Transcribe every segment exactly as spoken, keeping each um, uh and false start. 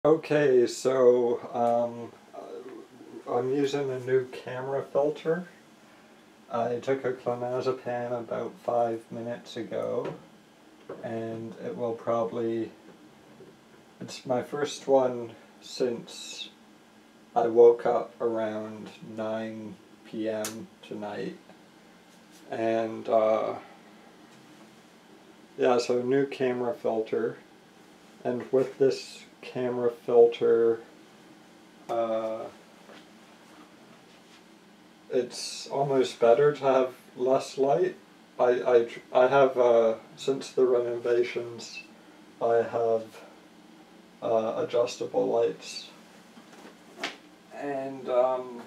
Okay, so um, I'm using a new camera filter. I took a clonazepam about five minutes ago, and it will probably, it's my first one since I woke up around nine p m tonight. And uh, yeah, so new camera filter. And with this camera filter, uh, it's almost better to have less light. I, I, I have, uh, since the renovations, I have uh, adjustable lights. And um,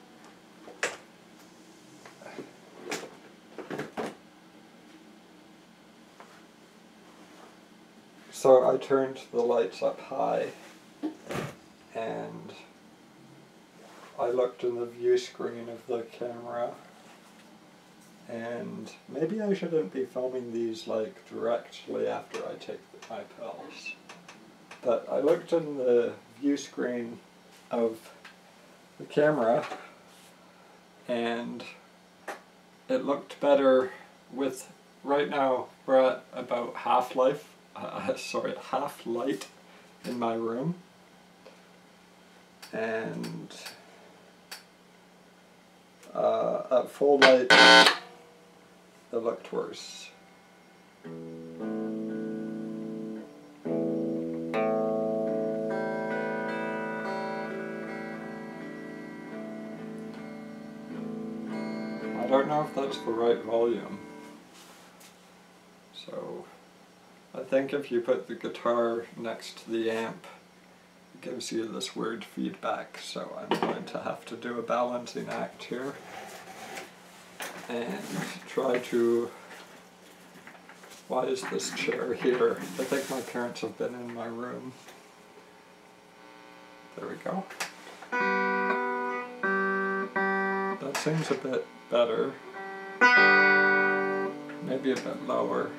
so I turned the lights up high, and I looked in the view screen of the camera, and maybe I shouldn't be filming these like directly after I take my pills, but I looked in the view screen of the camera and it looked better with, right now we're at about half life, uh, sorry, half light in my room, and uh, at full light it looked worse. I don't know if that's the right volume. So I think if you put the guitar next to the amp, it gives you this weird feedback, so I'm going to have to do a balancing act here and try to... Why is this chair here? I think my parents have been in my room. There we go. That seems a bit better. Maybe a bit lower.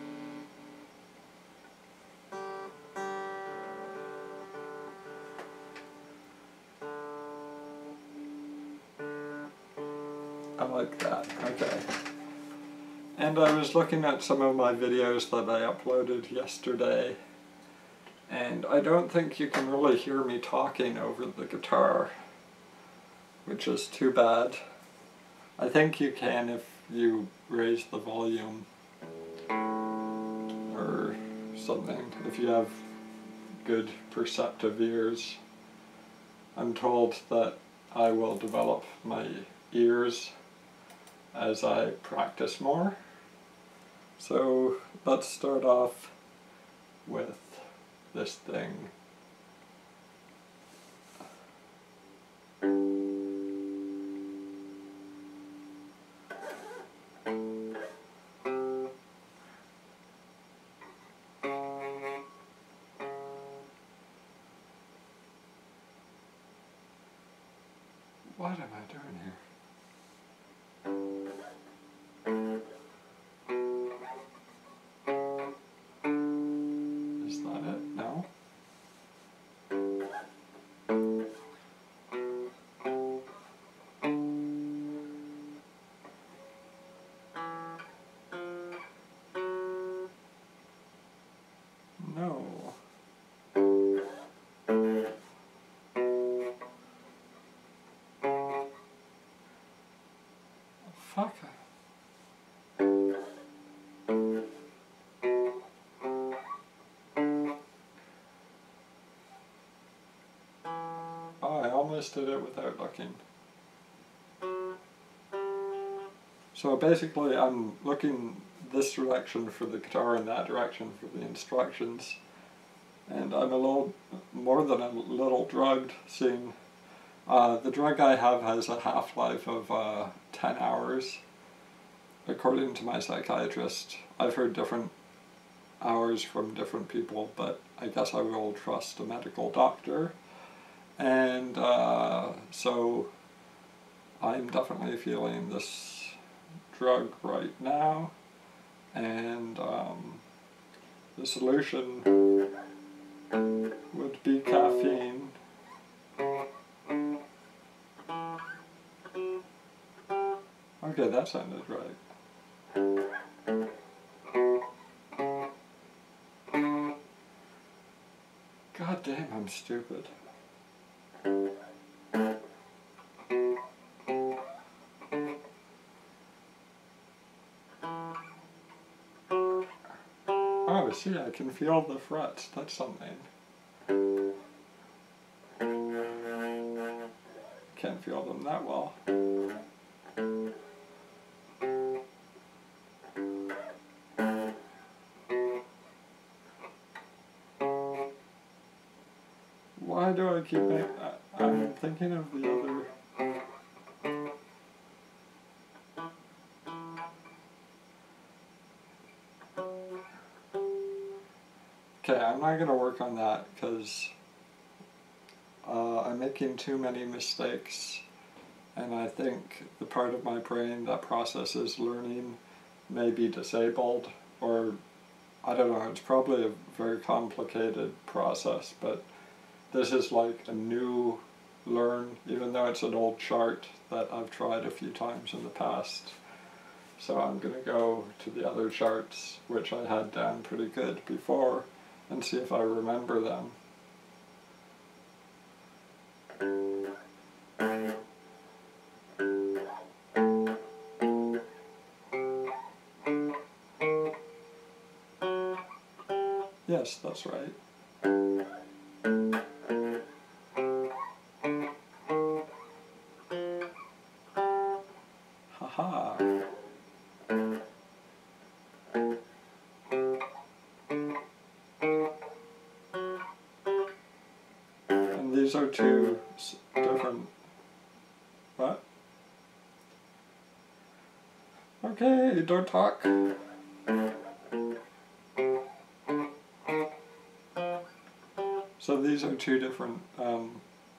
I like that, okay. And I was looking at some of my videos that I uploaded yesterday, and I don't think you can really hear me talking over the guitar, which is too bad. I think you can if you raise the volume or something, if you have good perceptive ears. I'm told that I will develop my ears as I practice more. So let's start off with this thing. What am I doing here? Is that it? No? No. Fuck. Oh, I almost did it without looking. So basically I'm looking this direction for the guitar and that direction for the instructions, and I'm a little, more than a little drugged, seeing uh, the drug I have has a half-life of uh, ten hours. According to my psychiatrist, I've heard different hours from different people, but I guess I will trust a medical doctor. And uh, so I'm definitely feeling this drug right now, and um, the solution would be caffeine. Okay, that sounded right. God damn, I'm stupid. Oh, see, I can feel the frets. That's something. Can't feel them that well. Why do I keep making... I'm thinking of the other... Okay, I'm not going to work on that because uh, I'm making too many mistakes, and I think the part of my brain that processes learning may be disabled, or I don't know, it's probably a very complicated process, but this is like a new learn, even though it's an old chart that I've tried a few times in the past. So I'm going to go to the other charts, which I had down pretty good before, and see if I remember them. Yes, that's right. Haha. And these are two different... What? Okay, don't talk. So these are two different um,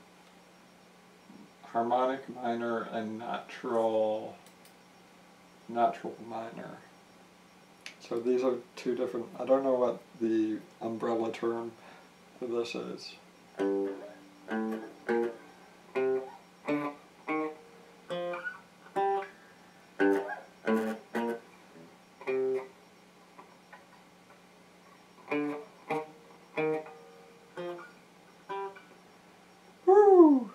harmonic minor and natural natural minor. So these are two different, I don't know what the umbrella term for this is. Woo!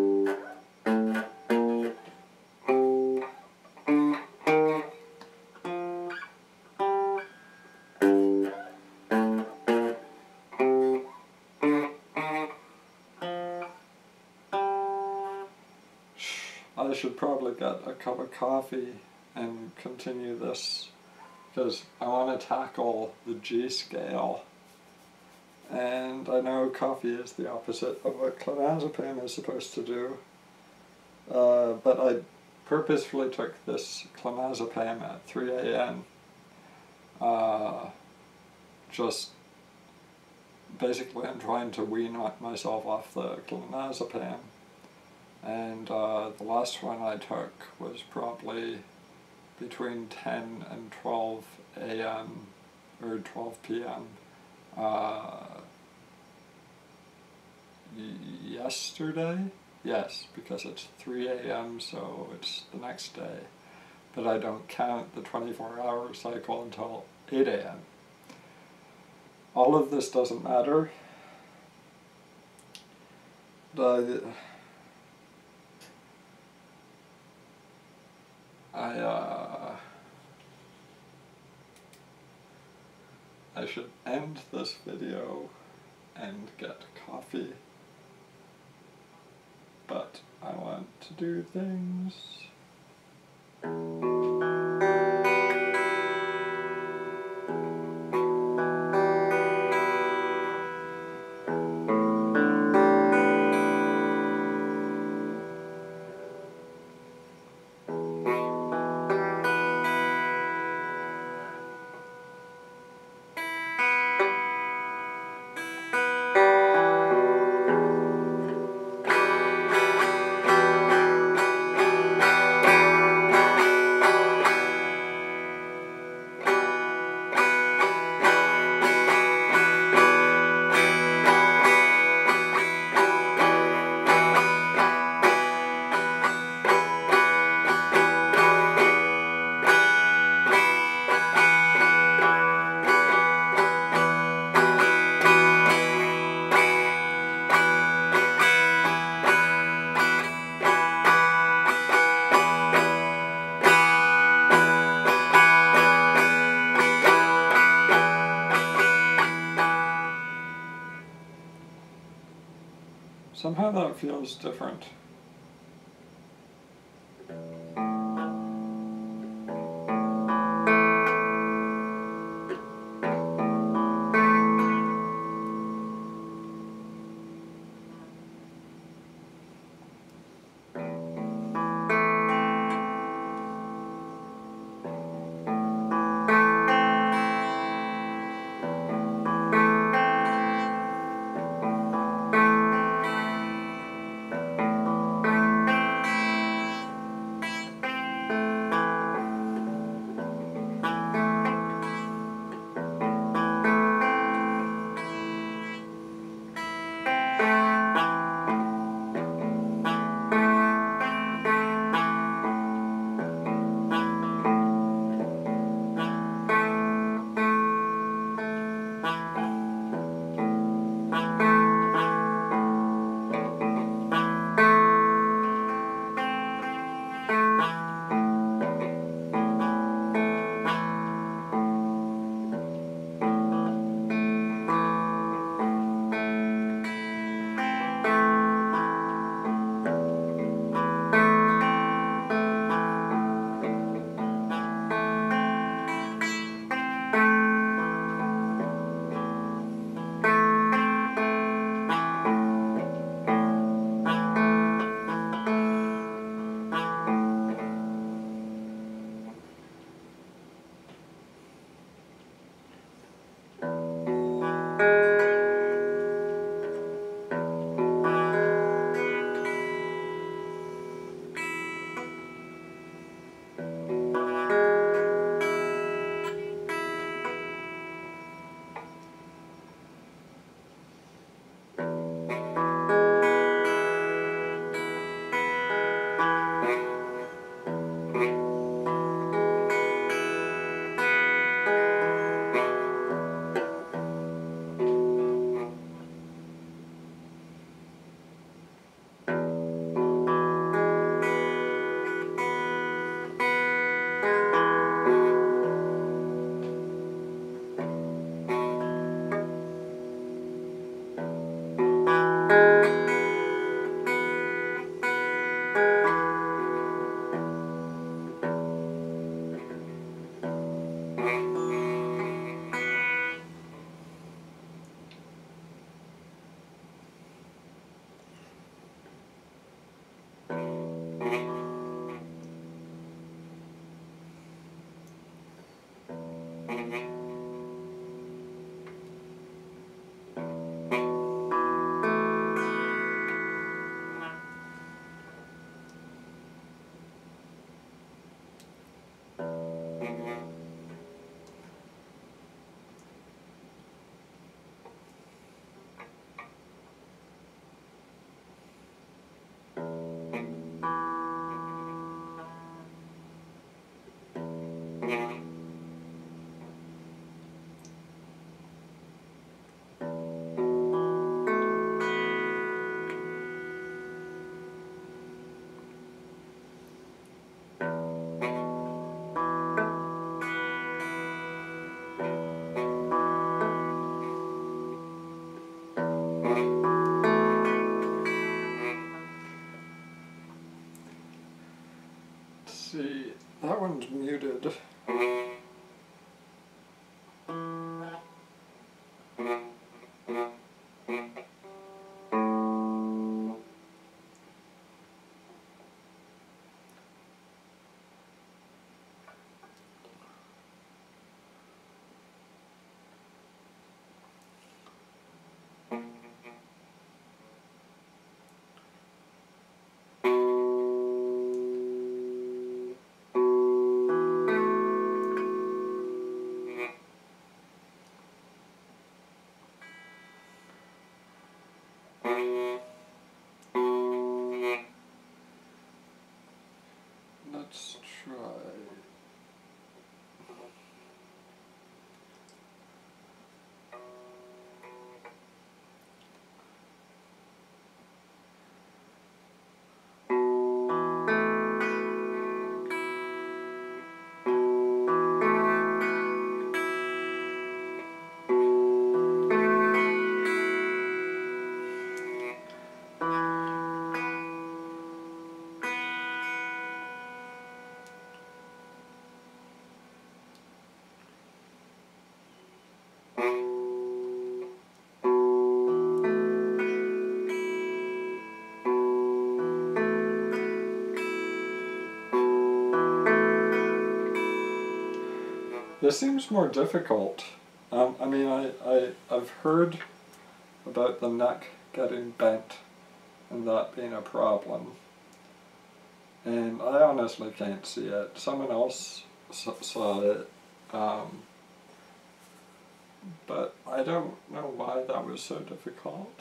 I should probably get a cup of coffee and continue this, because I want to tackle the G scale. And I know coffee is the opposite of what clonazepam is supposed to do. Uh, but I purposefully took this clonazepam at three A M Uh, just basically I'm trying to wean myself off the clonazepam. And uh, the last one I took was probably between ten and twelve A M or twelve P M Uh, yesterday? Yes, because it's three A M so it's the next day. But I don't count the twenty-four hour cycle until eight A M All of this doesn't matter. The, I, uh, I should end this video and get coffee, but I want to do things. Somehow that feels different. See, that one's muted. This seems more difficult. Um, I mean, I, I, I've heard about the neck getting bent and that being a problem. And I honestly can't see it. Someone else saw it. Um, but I don't know why that was so difficult.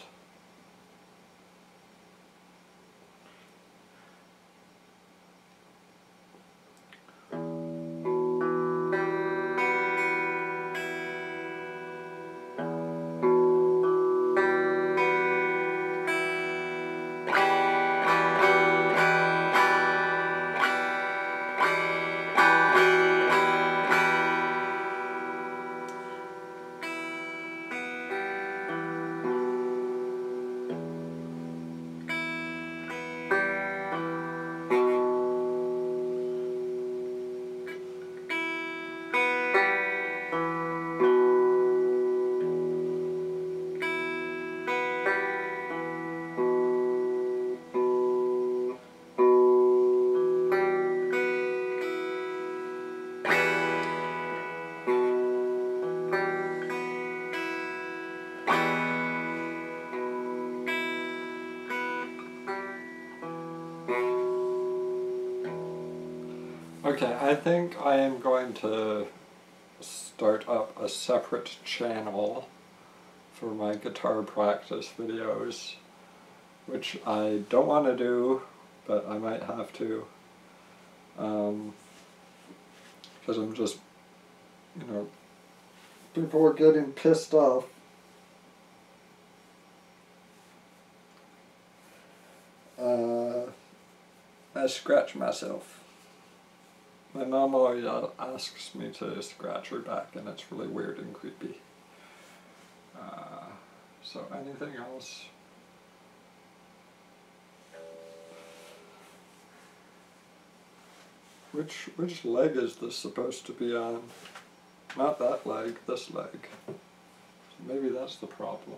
Okay, I think I am going to start up a separate channel for my guitar practice videos, which I don't want to do, but I might have to, um, because I'm just, you know, people are getting pissed off. Uh, I scratch myself. My mom always asks me to scratch her back, and it's really weird and creepy. Uh, so anything else? Which which leg is this supposed to be on? Not that leg, this leg. So maybe that's the problem.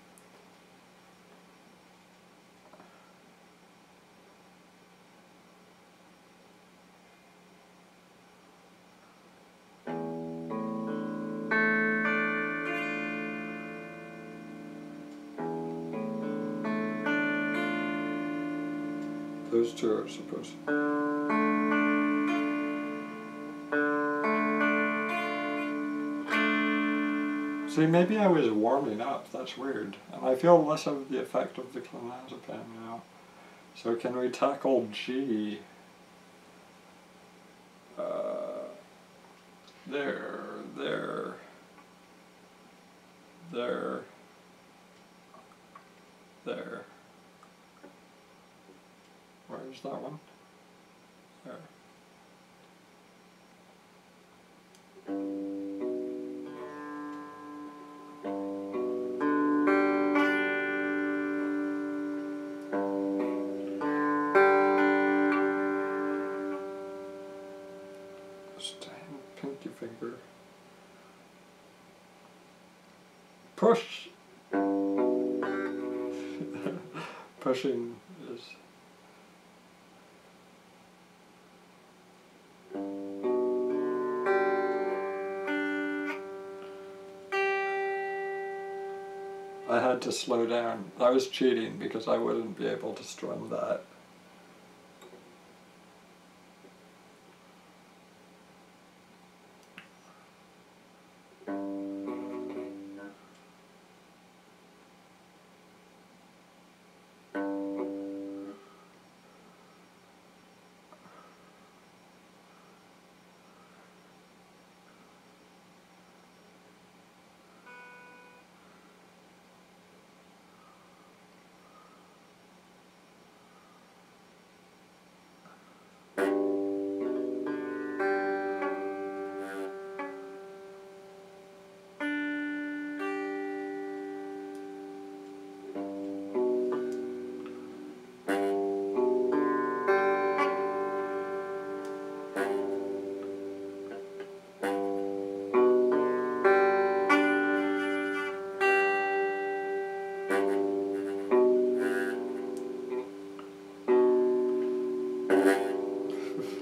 Those two are supposed to. See, maybe I was warming up, that's weird. And I feel less of the effect of the clonazepam now. So can we tackle G? Uh, there, there, there, there. Where's that one? There. Pinky finger. Push! Pushing is... I had to slow down. I was cheating because I wouldn't be able to strum that.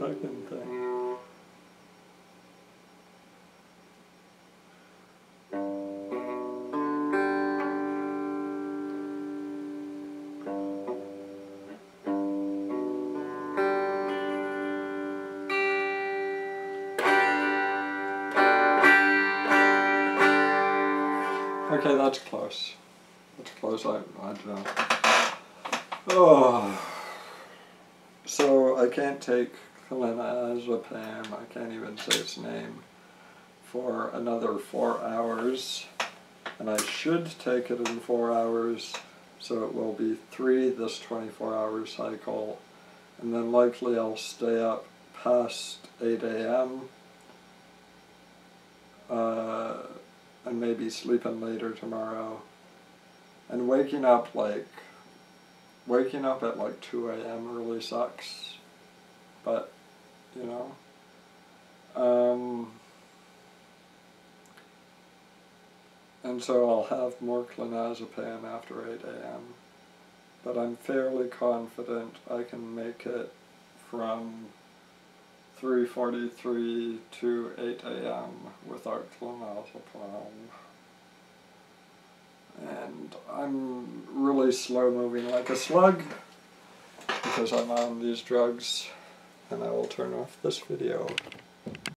second thing. Okay, that's close. That's close, I, I don't know. Oh. So I can't take clonazepam, I can't even say its name, for another four hours. And I should take it in four hours, so it will be three this twenty-four hour cycle. And then likely I'll stay up past eight A M Uh, and maybe sleeping later tomorrow. And waking up like, waking up at like two A M really sucks, but, you know. Um, and so I'll have more clonazepam after eight A M But I'm fairly confident I can make it from three forty-three to eight A M without clonazepam. And I'm really slow moving like a slug because I'm on these drugs, and I will turn off this video.